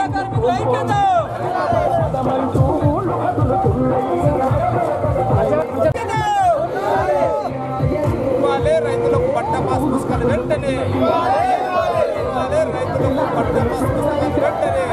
రైతులకు పట్ట పాస్ పుస్తకాలు వెంటనే రైతులకు పట్ట పాస్ పుస్తకాలు వెంటనే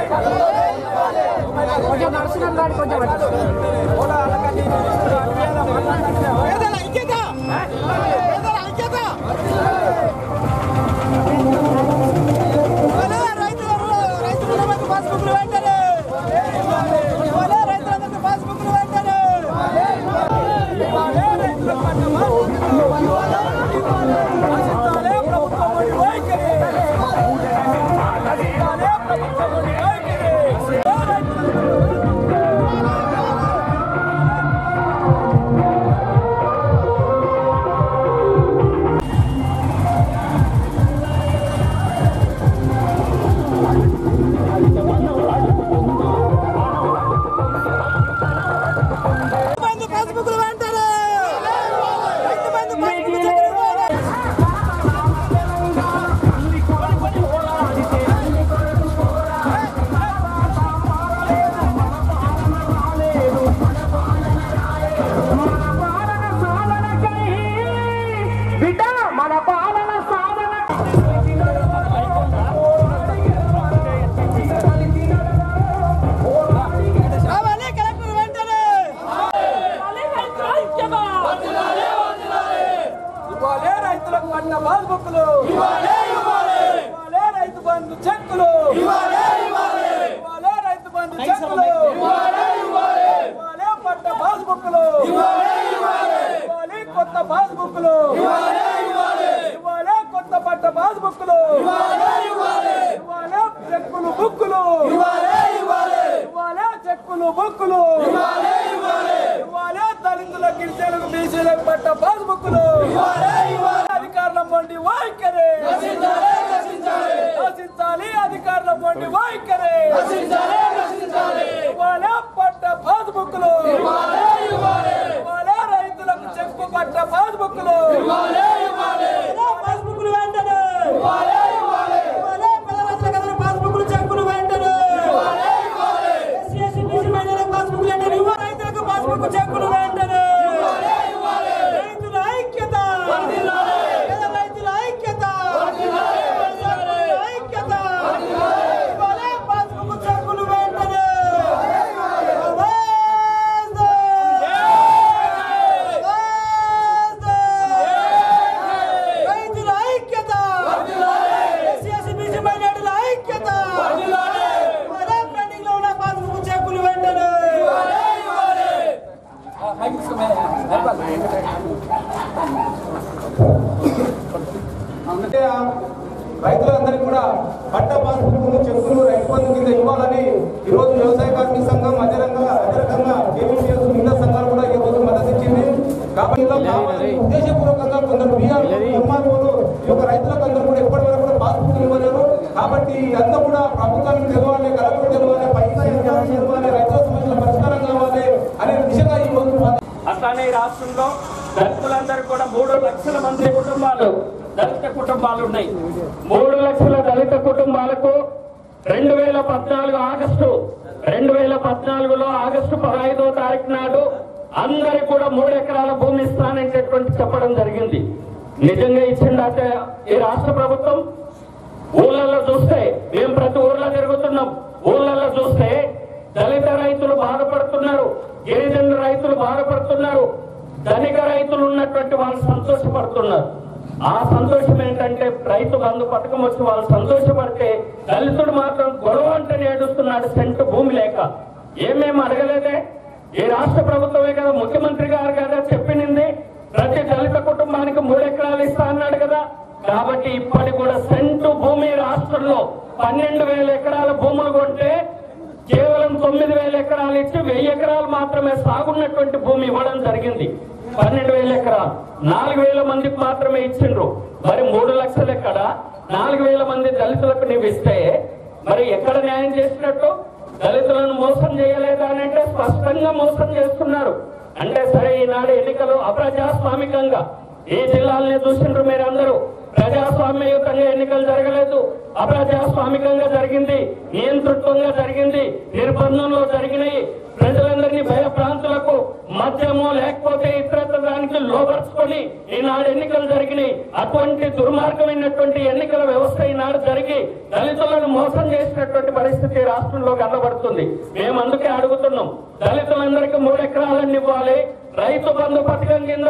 రైతులందరికీ కూడా పట్ట పాస్ పుస్తకాలు చెక్కులు రైతు బంధు కింద ఇవ్వాలని ఈ రోజు వ్యవసాయ కార్మిక సంఘం అదే రకంగా కేవీపీఎస్ మిగతా సంఘాలు కూడా ఈ రోజు మద్దతు ఇచ్చింది. కాబట్టి ఉద్దేశపూర్వకంగా కొందరు ఎంఆర్ఓలు ఈ యొక్క రైతులకు అందరూ కూడా ఎప్పటి వరకు కూడా పాస్ పుస్తకం ఇవ్వలేరు. కాబట్టి ఇదంతా కూడా ప్రభుత్వానికి తెలవాలి, కలెక్టర్ తెలవాలి, పైసా తెలవాలి, రైతుల సమస్యల పరిష్కారం కావాలి అనే దిశగా ఈ రోజు. అట్లానే ఈ రాష్ట్రంలో దళితులందరూ కూడా 3 లక్షల మంది కుటుంబాలు దళిత కుటుంబాలు ఉన్నాయి. 3 లక్షల దళిత కుటుంబాలకు 2014 ఆగస్టు 15వ తారీఖు నాడు అందరికి కూడా 3 ఎకరాల భూమి ఇస్తాననేటటువంటి చెప్పడం జరిగింది. నిజంగా ఇచ్చిందంటే ఈ రాష్ట్ర ప్రభుత్వం? ఊళ్ళల్లో చూస్తే మేము ప్రతి ఊర్లో తిరుగుతున్నాం. ఊళ్ళల్లో చూస్తే దళిత రైతులు బాధపడుతున్నారు, గిరిజన రైతులు బాధపడుతున్నారు, ధనిక రైతులు ఉన్నటువంటి వాళ్ళు సంతోషపడుతున్నారు. ఆ సంతోషం ఏంటంటే రైతు బంధు పథకం వచ్చి వాళ్ళు సంతోషపడితే దళితుడు మాత్రం గొడవ అంటే ఏడుస్తున్నాడు సెంటు భూమి లేక. ఏమేమి అడగలేదే? ఈ రాష్ట్ర ప్రభుత్వమే కదా, ముఖ్యమంత్రి గారు కదా చెప్పినింది ప్రతి దళిత కుటుంబానికి 3 ఎకరాలు ఇస్తా అన్నాడు కదా. కాబట్టి ఇప్పటి కూడా సెంటు భూమి రాష్ట్రంలో 12,000 ఎకరాల భూములు కొంటే కేవలం 9,000 ఎకరాలు ఇచ్చి 1000 ఎకరాలు మాత్రమే సాగున్నటువంటి భూమి ఇవ్వడం జరిగింది. 12,000 ఎకరాలు 4,000 మందికి మాత్రమే ఇచ్చిండ్రు. మరి 3 లక్షలు ఎక్కడ? 4,000 మంది దళితులకు నీవు ఇస్తే మరి ఎక్కడ న్యాయం చేసినట్టు? దళితులను మోసం చేయలేదా అంటే స్పష్టంగా మోసం చేస్తున్నారు. అంటే సరే, ఈనాడు ఎన్నికలు అప్రజాస్వామికంగా ఈ జిల్లాలని చూసిండ్రు మీరందరూ. ప్రజాస్వామ్యయుతంగా ఎన్నికలు జరగలేదు, అప్రజాస్వామికంగా జరిగింది, నియంతృత్వంగా జరిగింది, నిర్బంధంలో జరిగినాయి. ప్రజలందరినీ భయభ్రాంతులకు మద్యమో లేకపోతే ఇతరత్ర దానికి లోపరుచుకొని ఈనాడు ఎన్నికలు జరిగినాయి. అటువంటి దుర్మార్గమైనటువంటి ఎన్నికల వ్యవస్థ ఈనాడు జరిగి దళితులను మోసం చేసినటువంటి పరిస్థితి రాష్ట్రంలో కనబడుతుంది. మేము అందుకే అడుగుతున్నాం, దళితులందరికీ 3 ఎకరాలన్నీ ఇవ్వాలి, రైతు బంధు పథకం కింద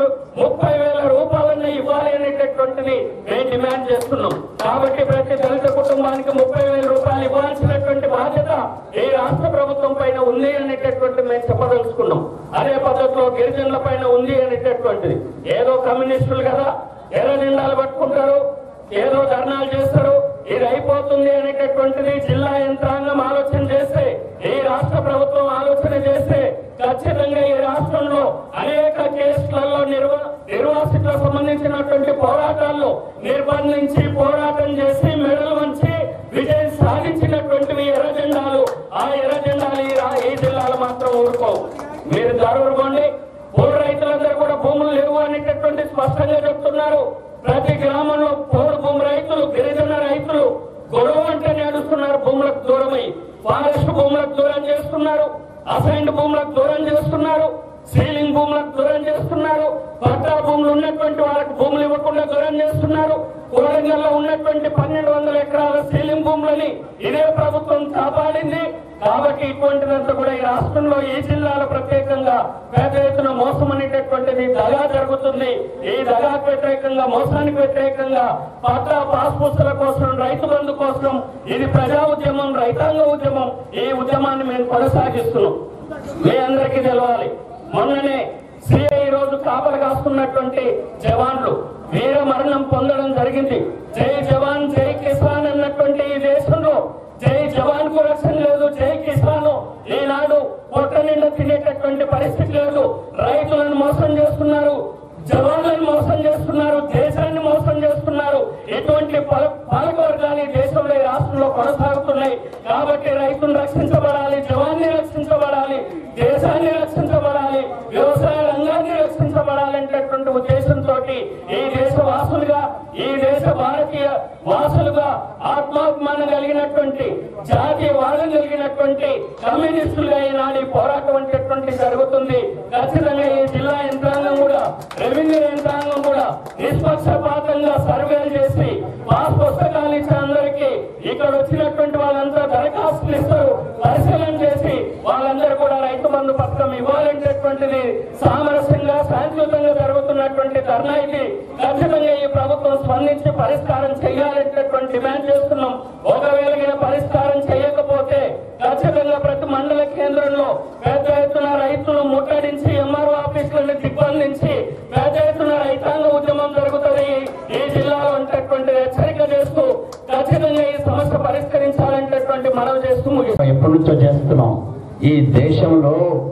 30,000 రూపాయలన్నీ ఇవ్వాలి అనేటటువంటిది మేము డిమాండ్ చేస్తున్నాం. కాబట్టి ప్రతి దళిత కుటుంబానికి 30,000 రూపాయలు ఇవ్వాల్సినటువంటి బాధ్యత ఈ రాష్ట్ర ప్రభుత్వం పైన ఉంది అనేటటువంటి మేము చెప్పదలుచుకున్నాం. అదే పద్ధతిలో గిరిజనుల పైన ఉంది అనేటటువంటిది. ఏదో కమ్యూనిస్టులు కదా ఎర్ర జెండాలు పట్టుకుంటారు, ఏదో ధర్నాలు చేస్తారు, ఇది అయిపోతుంది అనేటటువంటిది జిల్లా యంత్రాంగం ఆలోచన చేస్తే, ఈ రాష్ట్ర ప్రభుత్వం ఆలోచన చేస్తే ఖచ్చితంగా ఈ రాష్ట్రంలో అనేక కేసులలో నిర్వాసితులకు సంబంధించినటువంటి పోరాటాల్లో నిర్బంధించి పోరాటం చేసి మెడలు వంచి విజయం సాధించినటువంటివి ఎర్ర జెండాలు. ఆ ఎర్ర జెండాలు ఈ జిల్లాలో మాత్రం ఊరుకోవు. మీరు జరుగుకోండి, పూర్వ రైతులందరూ కూడా భూములు లేవు అనేటటువంటి స్పష్టంగా చెప్తున్నారు. ప్రతి గ్రామంలో పోడు భూమి రైతులు, గిరిజన రైతులు గొడవ అంటే నడుస్తున్నారు. భూములకు దూరమై ఫారెస్ట్ భూములకు దూరం చేస్తున్నారు, అసైన్డ్ భూములకు దూరం చేస్తున్నారు, సీలింగ్ భూములకు దూరం చేస్తున్నారు, పట్టా భూములు ఉన్నటువంటి వాళ్ళకి భూములు ఇవ్వకుండా దూరం చేస్తున్నారు. కోడంగల్లో ఉన్నటువంటి 1200 ఎకరాల సీలింగ్ భూములని ఇదే ప్రభుత్వం కాపాడింది. కాబట్టి ఇటువంటిదంతా కూడా ఈ రాష్ట్రంలో ఈ జిల్లాలో ప్రత్యేకంగా పెద్ద ఎత్తున మోసం అనేటటువంటిది దగా జరుగుతుంది. ఈ దగాకు వ్యతిరేకంగా, మోసానికి వ్యతిరేకంగా పట్టా పాస్ పుస్తకాల కోసం, రైతు బంధు కోసం ఇది ప్రజా ఉద్యమం, రైతాంగ ఉద్యమం. ఈ ఉద్యమాన్ని మేము కొనసాగిస్తున్నాం. మీ అందరికీ తెలవాలి, మొన్ననే సిఐ రోజు కాపలు కాస్తున్నటువంటి జవాన్లు వీర మరణం పొందడం జరిగింది. జై జవాన్ జై కిసాన్ అన్నటువంటి ఈ దేశంలో జై జవాన్ కు రక్షణ లేదు, జై కిసాన్ ఈనాడు పొట్ట నిండా తినేటటువంటి పరిస్థితి లేదు. రైతులను మోసం చేస్తున్నారు, జవాన్లను మోసం చేస్తున్నారు, దేశాన్ని మోసం చేస్తున్నారు. ఇటువంటి పాలక వర్గాలు ఈ దేశంలో, ఈ రాష్ట్రంలో కొనసాగుతున్నాయి. కాబట్టి రైతును రక్షించబడాలి, జవాన్ని రక్షించబడాలి, దేశాన్ని రక్షించబడాలి, వ్యవసాయ రంగాన్ని రక్షించబడాలనేటటువంటి ఉద్దేశంతో ఈ దేశ వాసులుగా, ఈ దేశ భారతీయ వాసులుగా ఆత్మాభిమానం కలిగినటువంటి, జాతీయ వాదం కలిగినటువంటి కమ్యూనిస్టులుగా ఈనాడు ఈ పోరాటం అనేటటువంటి జరుగుతుంది. ఖచ్చితంగా ఈ జిల్లా యంత్రాంగం కూడా, రెవెన్యూ యంత్రాంగం కూడా నిష్పక్షపాతంగా సర్వేలు చేసి పాస్ పుస్తకాలు ఇచ్చే అందరికీ ఇక్కడ వచ్చినటువంటి వాళ్ళంతా దరఖాస్తులు ఇస్తారు, పరిశీలన చేసి వాళ్ళందరూ కూడా రైతు బంధు పథకం ఇవ్వాలనేటటువంటిది సామరస్యంగా, శాంతియుతంగా జరుగుతున్నటువంటి ధర్నా ఇది. ఖచ్చితంగా ఈ ప్రభుత్వం స్పందించి పరిష్కారం చేయాలనేటటువంటి డిమాండ్ చేస్తున్నాం. ఒకవేళ పరిష్కారం చేయకపోతే ఖచ్చితంగా ప్రతి మండల కేంద్రంలో పెద్ద ఎత్తున రైతులు ముట్టడించి, ఎంఆర్ఓ ఆఫీసులను దిగ్బంధించి పెద్ద ఎత్తున రైతాంగ ఉద్యమం జరుగుతుంది ఈ జిల్లాలో అనేటటువంటి హెచ్చరిక చేస్తూ ఖచ్చితంగా ఈ సమస్య పరిష్కరించాలనేటటువంటి మనవి చేస్తూ ముగిస్తాం. ఎప్పటి నుంచో చేస్తున్నాం. ఈ దేశంలో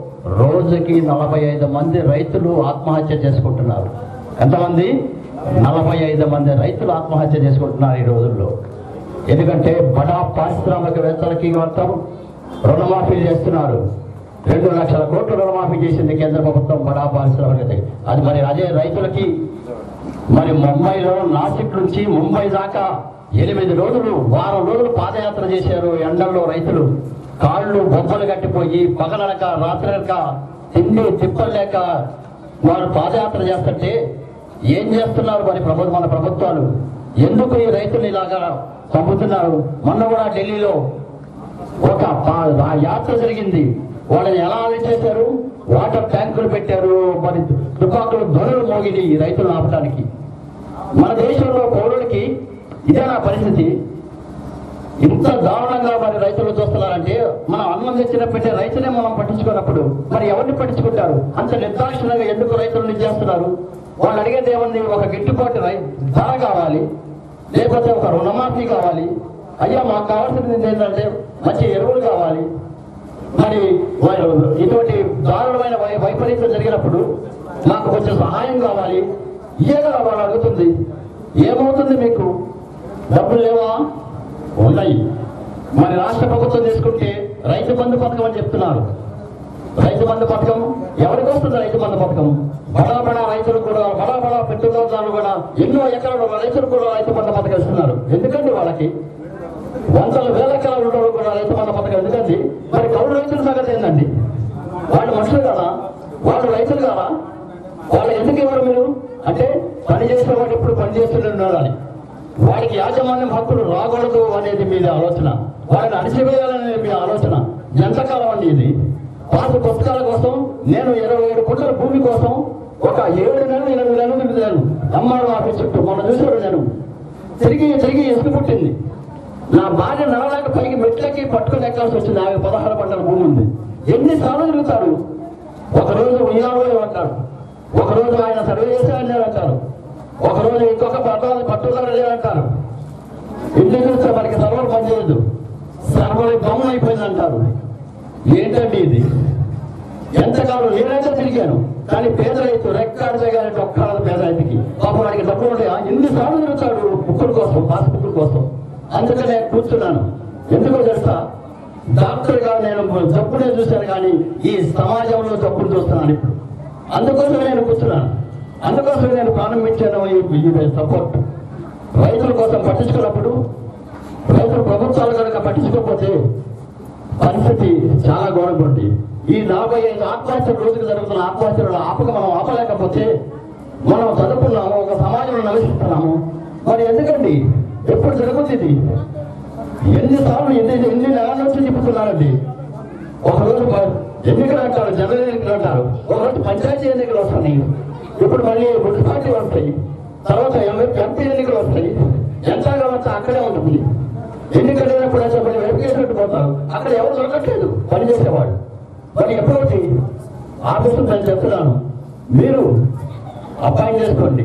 రోజుకి 45 మంది రైతులు ఆత్మహత్య చేసుకుంటున్నారు. ఎంతమంది? 45 మంది రైతులు ఆత్మహత్య చేసుకుంటున్నారు ఈ రోజుల్లో. ఎందుకంటే బడా పారిశ్రామికవేత్తలకి మొత్తం రుణమాఫీ చేస్తున్నారు. 2 లక్షల కోట్లు రుణమాఫీ చేసింది కేంద్ర ప్రభుత్వం బడా పారిశ్రామికవేత్తకి. అది మరి అదే రైతులకి మరి ముంబైలో, నాసిక్ నుంచి ముంబై దాకా 8 రోజులు, వారం రోజులు పాదయాత్ర చేశారు. ఎండల్లో రైతులు కాళ్ళు బొబ్బలు కట్టిపోయి పగలనక రాత్రనక తిండి తిప్పలేక వారు పాదయాత్ర చేస్తుంటే ఏం చేస్తున్నారు మరి మన ప్రభుత్వాలు? ఎందుకు ఈ రైతులు ఇలాగా చంపుతున్నారు? మొన్న కూడా ఢిల్లీలో ఒక యాత్ర జరిగింది. వాళ్ళని ఎలా చేశారు? వాటర్ ట్యాంకులు పెట్టారు, మరి తుపాకులు ధ్వనులు మోగిని రైతులను ఆపడానికి. మన దేశంలో పౌరులకి ఇదేనా పరిస్థితి? ఇంత దారుణంగా మరి రైతులు చూస్తున్నారంటే, మనం అన్నం తెచ్చిన పెట్టే రైతులే మనం పట్టించుకున్నప్పుడు మరి ఎవరిని పట్టించుకుంటారు? అంత నిర్దాక్షిణంగా ఎందుకు రైతులను చేస్తున్నారు? వాళ్ళు అడిగేది ఏముంది? ఒక గిట్టుబాటు ధర కావాలి, లేకపోతే ఒక రుణమాఫీ కావాలి. అయ్యా మాకు కావాల్సింది ఏంటంటే మంచి ఎరువులు కావాలి. మరి ఇటువంటి దారుణమైన వైపరీత్యం జరిగినప్పుడు మాకు కొంచెం సహాయం కావాలి. ఇదే కదా వాళ్ళు అడుగుతుంది. ఏమవుతుంది? మీకు డబ్బులు లేవా? ఉన్నాయి. మరి రాష్ట్ర ప్రభుత్వం తీసుకుంటే రైతు బంధు పథకం అని చెప్తున్నారు. రైతు బంధు పథకం ఎవరికి వస్తుంది? రైతు బంధు పథకం బడా రైతులు కూడా, బడా పెట్టుబడిదారులు కూడా, ఎన్నో ఎకరాల రైతులు కూడా రైతు బంధు పథకం ఇస్తున్నారు. ఎందుకండి వాళ్ళకి? వందల వేల ఎకరాలు ఉండడం కూడా రైతు బంధు పథకం ఎందుకండి? మరి కౌలు రైతుల సంగతి ఏందండి? వాళ్ళు మనుషులు కాదా? వాళ్ళు రైతులు కాదా? వాళ్ళు ఎందుకు ఇవ్వరు మీరు? అంటే పని చేసిన వాడు ఇప్పుడు పని చేస్తుండాలి, వాడికి యాజమాన్యం హక్కులు రాకూడదు అనేది మీ ఆలోచన, వాడిని అణిచివేయాలనేది మీ ఆలోచన. ఎంతకాలం అండి ఇది? పాత పుస్తకాల కోసం నేను 27 కోట్ల భూమి కోసం ఒక 7 నెలలు 8 నెలలు తిరిగాను ఎంఆర్ఓ ఆఫీస్ చుట్టూ. మొన్న చూసాడు నేను తిరిగి ఇసుకు పుట్టింది. నా భార్య నడవడానికి పైకి మెట్లకి పట్టుకుని ఎక్కాల్సి వచ్చింది. ఆమె 16 పంటల భూమి ఉంది. ఎన్నిసార్లు తిరుగుతాడు? ఒకరోజు ఉయ్యాలో అంటాడు, ఒకరోజు ఆయన సర్వే చేశారని అంటారు, ఒకరోజు ఇంకొక పట్టుదల లేదంటారు. ఇంటి చూస్తే మనకి సర్వర్ పనిచేయదు, సర్వర్ డౌన్ అయిపోయింది అంటారు. ఏంటండి ఇది? ఎంతకాలం నేనైతే తిరిగాను, కానీ పేద రైతు రెక్కాడు చేయగానే ఒక్కరాదు పేద రైతుకి. పాపం వాడికి డబ్బులు ఉంటాయా? ఎన్నిసార్లు తిరుగుతాడు బుక్కుల కోసం, పాస్ బుక్కుల కోసం. అందుకని నేను కూర్చున్నాను. ఎందుకో తెలుసా? డాక్టర్గా నేను జబ్బునే చూశాను, కానీ ఈ సమాజంలో జబ్బులు చూస్తున్నాను ఇప్పుడు. అందుకోసం నేను కూర్చున్నాను, అందుకోసం నేను ప్రారంభించాను ఈ సపోర్ట్. రైతుల కోసం పట్టించుకున్నప్పుడు, రైతులు ప్రభుత్వాలు కనుక పట్టించుకోకపోతే పరిస్థితి చాలా ఘోరంగా ఉంది. ఈ 45 ఆత్మహత్యలు రోజుకు జరుగుతున్న ఆత్మహత్యలను మనం ఆపలేకపోతే మనం చదువుకున్నాము, ఒక సమాజంలో నివసిస్తున్నాము. మరి ఎందుకండి ఎప్పుడు జరుగుతుంది ఇది? ఎన్నిసార్లు ఎన్ని నెలల నుంచి చెప్పుతున్నారండి. ఒకరోజు ఎన్నికలు అంటారు, జనరల్ ఎన్నికలు అంటారు, ఒకరోజు పంచాయతీ ఎన్నికలు వస్తున్నాయి, ఇప్పుడు మళ్ళీ మున్సిపాలిటీ వస్తాయి, తర్వాత ఎంపీ ఎన్నికలు వస్తాయి. ఎంతగా వచ్చా అక్కడే ఉంటుంది. ఎన్నికలు లేనప్పుడు అయితే మళ్ళీ వెరిఫికేషన్ పోతారు, అక్కడ ఎవరు దొరకట్లేదు పనిచేసేవాడు. మరి ఎప్పుడైతే ఆఫీసు నేను చెప్తున్నాను, మీరు అపాయింట్ చేసుకోండి,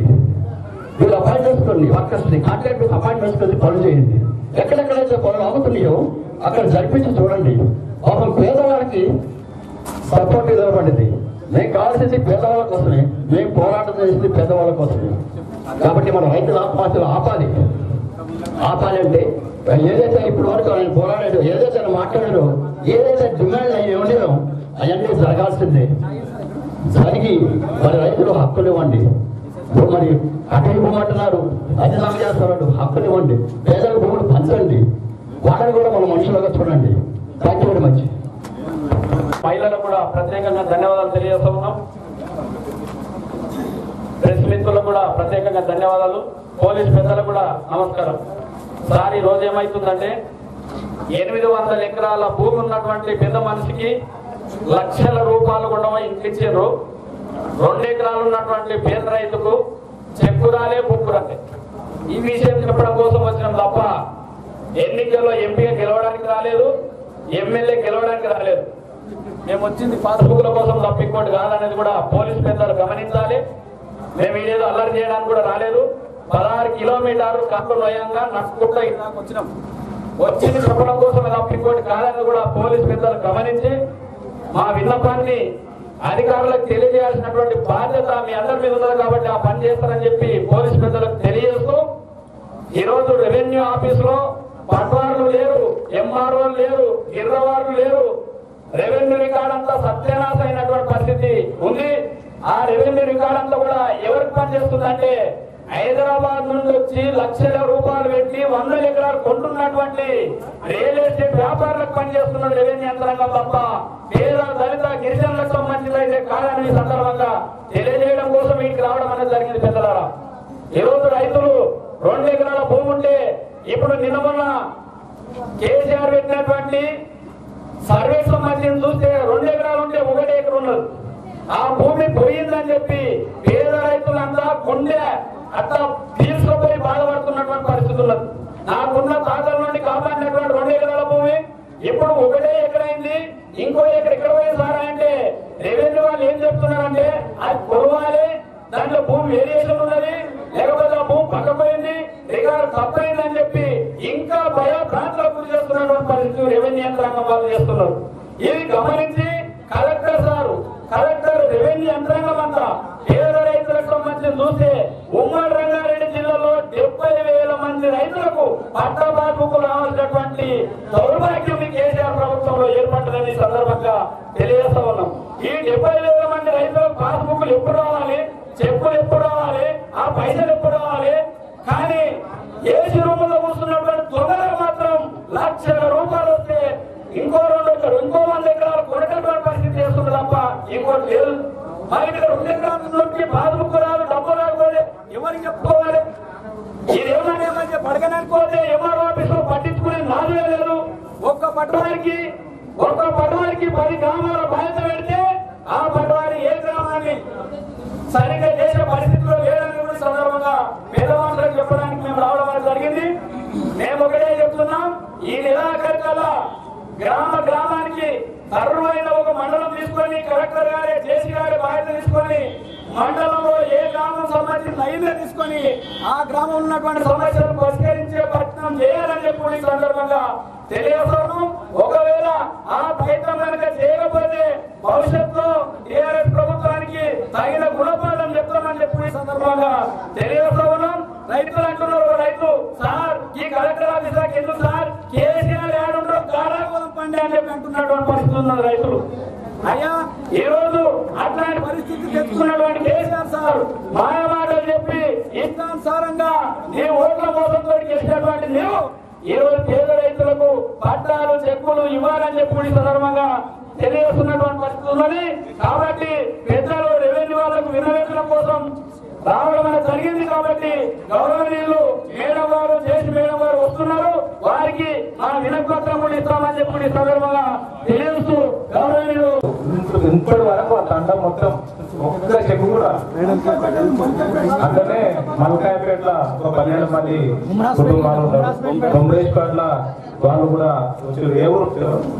వర్కర్స్ని కాంట్రాక్ట్ బేస్ అపాయింట్ చేసుకొని పనులు చేయండి. ఎక్కడెక్కడైతే పనులు ఆగుతున్నాయో అక్కడ జరిపించి చూడండి. పాపం పేదవాళ్ళకి సపోర్ట్ ఇవ్వబడింది. మేము కావాల్సింది పేదవాళ్ళ కోసమే, మేము పోరాటం చేసింది పేదవాళ్ళ కోసమే. కాబట్టి మన రైతుల ఆత్మహత్యలు ఆపాలి అంటే ఏదైతే ఇప్పుడు వరకు ఆయన పోరాడాడో, ఏదైతే ఆయన మాట్లాడాడో, ఏదైతే డిమాండ్ ఆయన ఉండేదో అవన్నీ జరగాల్సిందే. జరిగి మరి రైతులు హక్కులు ఇవ్వండి. మరి అటవీ భూమి అంటున్నారు, అది నాకు చేస్తున్నారు, హక్కులు ఇవ్వండి. పేదల భూములు పంచండి, వాళ్ళని కూడా మన మనుషులుగా చూడండి. Thank you very much. మహిళలకు కూడా ప్రత్యేకంగా ధన్యవాదాలు తెలియజేస్తూ ఉన్నాం. ప్రెస్ మిత్రులకు కూడా ప్రత్యేకంగా ధన్యవాదాలు. పోలీస్ పెద్దలకు కూడా నమస్కారం. సార్, ఈ రోజు ఏమైతుందంటే 800 ఎకరాల భూమి ఉన్నటువంటి పెద్ద మనిషికి లక్షల రూపాయలు కూడా ఇంటిచ్చారు. 2 ఎకరాలు ఉన్నటువంటి పేద రైతుకు చెక్కురాలే బుక్కురాలే. ఈ విషయం చెప్పడం కోసం వచ్చినాం తప్ప ఎన్నికల్లో ఎంపీగా గెలవడానికి రాలేదు, ఎమ్మెల్యే గెలవడానికి రాలేదు. మేము వచ్చింది పాస్బుక్ల కోసం తప్ప ఇంకోటి కాదనేది కూడా పోలీస్ పెద్దలు గమనించాలి. మేము ఇదేదో అల్లరి చేయడానికి కూడా రాలేదు. 16 కిలోమీటర్లు కట్టు నయంగా నడుచుకుంటూ ఇలాగ వచ్చినాం. వచ్చింది చెప్పడం కోసం తప్ప ఇంకోటి కాదని కూడా పోలీస్ పెద్దలు గమనించి మా విన్నపాన్ని అధికారులకు తెలియజేయాల్సినటువంటి బాధ్యత మీ అందరి మీద ఉన్నది. కాబట్టి ఆ పని చేస్తారని చెప్పి పోలీస్ పెద్దలకు తెలియజేస్తూ, ఈరోజు రెవెన్యూ ఆఫీసులో పట్వార్లు లేరు, ఎంఆర్ఓలు లేరు, గిర్రవార్లు లేరు. రెవెన్యూ రికార్డ్ అంతా సత్యనాశ అయినటువంటి పరిస్థితి ఉంది. ఆ రెవెన్యూ రికార్డ్ అంతా కూడా ఎవరికి పనిచేస్తుందంటే హైదరాబాద్ నుండి వచ్చి లక్షల రూపాయలు పెట్టి 100 ఎకరాలు కొంటున్నటువంటి రియల్ ఎస్టేట్ వ్యాపారులకు పనిచేస్తున్న రెవెన్యూ యంత్రాంగం తప్ప పేద దళిత గిరిజనులకు సంబంధించినైతే కాదని ఈ సందర్భంగా తెలియజేయడం కోసం వీటికి రావడం అనేది జరిగింది. పెద్దలారా, ఈరోజు రైతులు 2 ఎకరాల భూమి ఉంటే ఇప్పుడు నిన్న మొన్న కేసీఆర్ పెట్టినటువంటి సర్వే సంబంధించి చూస్తే 2 ఎకరాలు ఉంటే 1 ఎకరం ఉన్నది. ఆ భూమి పోయిందని చెప్పి పేద రైతులంతా గుండె అట్లా తీసుకుపోయి బాధపడుతున్నటువంటి పరిస్థితి ఉన్నది. నాకున్న తాతల నుండి కాపాడినటువంటి 2 ఎకరాల భూమి ఇప్పుడు 1 ఎకరైంది. ఇంకో ఎకర ఇక్కడ పోయి సార్ అంటే రెవెన్యూ వాళ్ళు ఏం చెప్తున్నారంటే అది కొరవాలి, దాంట్లో భూమి వేరియేషన్ ఉన్నది, లేకపోతే ఆ భూమి పక్కపోయింది, రికార్డు తప్పైంది అని చెప్పి ఇంకా భయభ్రాంతులకు గురి చేస్తున్నటువంటి పరిస్థితి రెవెన్యూ యంత్రాంగం వాళ్ళు చేస్తున్నారు. ఇది గమనించి కలెక్టర్ రెవెన్యూ యంత్రాంగం అంతా పేద రైతులకు సంబంధించి చూస్తే ఉమ్మడి రంగారెడ్డి జిల్లాలో 70,000 మంది రైతులకు పట్టా పాస్బుక్ రావాల్సినటువంటి దౌర్భాగ్యం ఈ కేసీఆర్ ప్రభుత్వంలో ఏర్పడ్డదని సందర్భంగా తెలియజేస్తా ఉన్నాం. ఈ 70,000 మంది రైతులకు పాస్బుక్లు ఎప్పుడు రావాలి, చెక్కులు ఎప్పుడు రావాలి, ఆ పైసలు ఎప్పుడు రావాలి? కానీ ఏసీ రూముల్లో కూర్చున్నటువంటి దొంగలకు మాత్రం లక్షల రూపాయలు వస్తే ఇంకో 2 ఎకరాలు ఇంకో 100 ఎకరాలు కొనటువంటి పరిస్థితి చేస్తుంది తప్ప ఇంకోటి లేదు. మరి ఇక్కడ 2 ఎకరాల నుంచి పాస్బుక్ రాదు, డబ్బు రాకపోతే ఎవరికి చెప్పుకోవాలి? ఇదేమని పడగననుకోతే ఎంఆర్ఓ ఆఫీస్ లో పట్టించుకునే నాదే లేదు. ఒక్క పట్టణానికి 10 గ్రామాల బాధ్యత పెడితే ఆ పట్టణాన్ని ఏ గ్రామాన్ని సరిగ్గా చేసే పరిస్థితిలో లేదని కూడా సందర్భంగా పేదవాళ్ళకి చెప్పడానికి మేము రావడం అనేది జరిగింది. మేము ఒకటే చెప్తున్నాం, ఈ నెలాఖరికల్లా గ్రామానికి సర్వైన ఒక మండలం తీసుకొని కలెక్టర్ గారే జేసీ గారి బాధ్యత తీసుకొని మండలంలో ఏ గ్రామం సంబంధించిన లైన్లు తీసుకొని ఆ గ్రామంలో ఉన్నటువంటి సమస్యలను పరిష్కరించే ప్రయత్నం చేయాలని చెప్పి ఈ సందర్భంగా తెలియజేస్తాను. ఒకవేళ ఆ ప్రయత్నం కనుక చేయకపోతే భవిష్యత్తులో టీఆర్ఎస్ ప్రభుత్వానికి తగిన గుణపాఠం చెప్తామని చెప్పి ఈ సందర్భంగా తెలియజేస్తా ఉన్నాం. రైతులు అంటున్నారు, రైతు సార్ ఈ కలెక్టర్ ఆఫీస్ దాకా ఎందుకు సార్, కేసీఆర్ ఏడుండో కారాగోళం పండి అని చెప్పి అంటున్నటువంటి పరిస్థితి ఉన్నది రైతులు. అయ్యా ఈ రోజు అట్లాంటి పరిస్థితి తెచ్చుకున్నటువంటి కేసీఆర్ సార్ మాయ మాటలు చెప్పి ఇష్టానుసారంగా నీ ఓట్ల మోసంతో గెలిచినటువంటి నీవు ఈ రోజు పేద రైతులకు పట్టాలు చెక్కులు ఇవ్వాలని చెప్పి ఈ సందర్భంగా తెలియజేస్తున్నటువంటి పరిస్థితి ఉన్నది. కాబట్టి పెద్దలు రెవెన్యూ వాళ్ళకు వినవేతనం కోసం రావడం అనేది జరిగింది. కాబట్టి గౌరవనీయులు మేడం గారు జేసీ మేడం గారు వస్తున్నారు, వారికి మన వినపత్రం కూడా ఇస్తామని చెప్పి ఈ సందర్భంగా తెలియజేస్తూ గౌరవనీయులు ఇప్పటి వరకు ఆ తండ మొత్తం ఒక్క చెక్కు కూడా అంటే మల్కాయపేటలో ఒక 17 మంది కుటుంబాలు ఉన్నారు, కొమరేశ్పేటలో వాళ్ళు కూడా వచ్చారు. ఏ ఊరు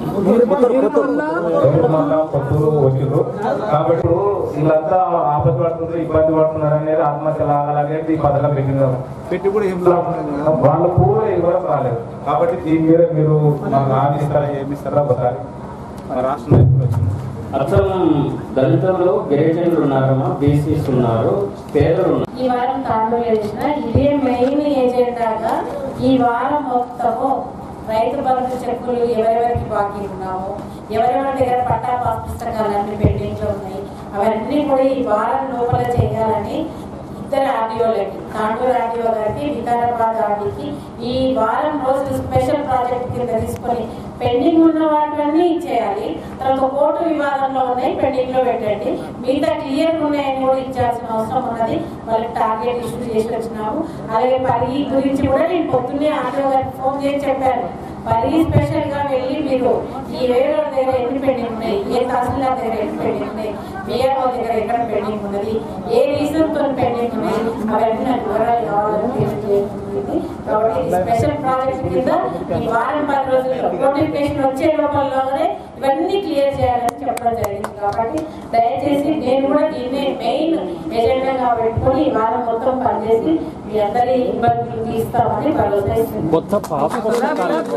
కొత్తూరు వచ్చారు. కాబట్టి వీళ్ళంతా ఆపద పడుతుంది, ఇబ్బంది పడుతున్నారు అనేది ఆత్మహత్య లాగాలనేది ఈ పథకం పెట్టి కూడా వాళ్ళు కూడా ఇవ్వడం రాలేదు. కాబట్టి దీని మీద మీరు మాకు ఆశిస్తారా, ఏమిస్తారా ఒకసారి రాష్ట్రం అసలు దళితులు గిరిజనులు ఉన్నారమ్మా, బీసీస్ ఉన్నారు, పేదలు ఉన్నారు. ఈ వారం తాండూరు చేసిన ఇదే మెయిన్ ఏజెండాగా ఈ వారం మొత్తము రైతు బంధు చెక్కులు ఎవరెవరికి బాకీ ఉన్నాము, ఎవరెవరి దగ్గర పట్టా పాస్ పుస్తకాలు అన్ని పెండింగ్ లో ఉన్నాయి, అవన్నీ కూడా ఈ వారం లోపల చేయాలని ఇద్దరు ఆర్డీఓలకి, తాండూరు ఆర్డీఓ గారికి, వికారాబాద్ ఆర్డీకి ఈ వారం రోజులు స్పెషల్ ప్రాజెక్ట్ కింద తీసుకొని పెండింగ్ ఉన్న వాటిని ఇచ్చేయాలి. తర్వాత కోర్టు వివాదంలో ఉన్నాయి పెండింగ్ లో పెట్టండి, మిగతా క్లియర్ ఉన్నాయని కూడా ఇచ్చాల్సిన అవసరం ఉన్నది. వాళ్ళకి టార్గెట్ ఇష్యూ చేసి వచ్చినాము. అలాగే పరిగి గురించి కూడా నేను పొద్దున్నే ఆర్డీఓ గారికి ఫోన్ చేసి చెప్పాను, పరిగి స్పెషల్ గా వెళ్ళి మీరు ఈ వేరే దగ్గర ఎన్ని పెండింగ్ ఉన్నాయి, ఏ తహసీల్దార్ దగ్గర ఎన్ని పెండింగ్ ఉన్నాయి, బిఆర్ఓ దగ్గర ఎక్కడ పెండింగ్ ఉన్నది, ఏ రీజన్ తో పెండింగ్ ఉన్నాయి, అవన్నీ నాకు వివరాలు కావాలని తెలియజేస్తుంది. కాబట్టి స్పెషల్ ప్రాజెక్ట్ కింద ఈ వారం 10 రోజుల్లో నోటిఫికేషన్ వచ్చే లోపలలోనే ఇవన్నీ క్లియర్ చేయాలని చెప్పడం జరిగింది. కాబట్టి దయచేసి నేను కూడా దీన్నే మెయిన్ ఎజెండాగా పెట్టుకొని ఈ వారం మొత్తం పనిచేసి మీ అందరి ఇబ్బందులు తీస్తామని భరోసా ఇస్తుంది.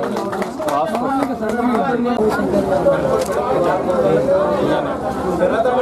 తర్వాత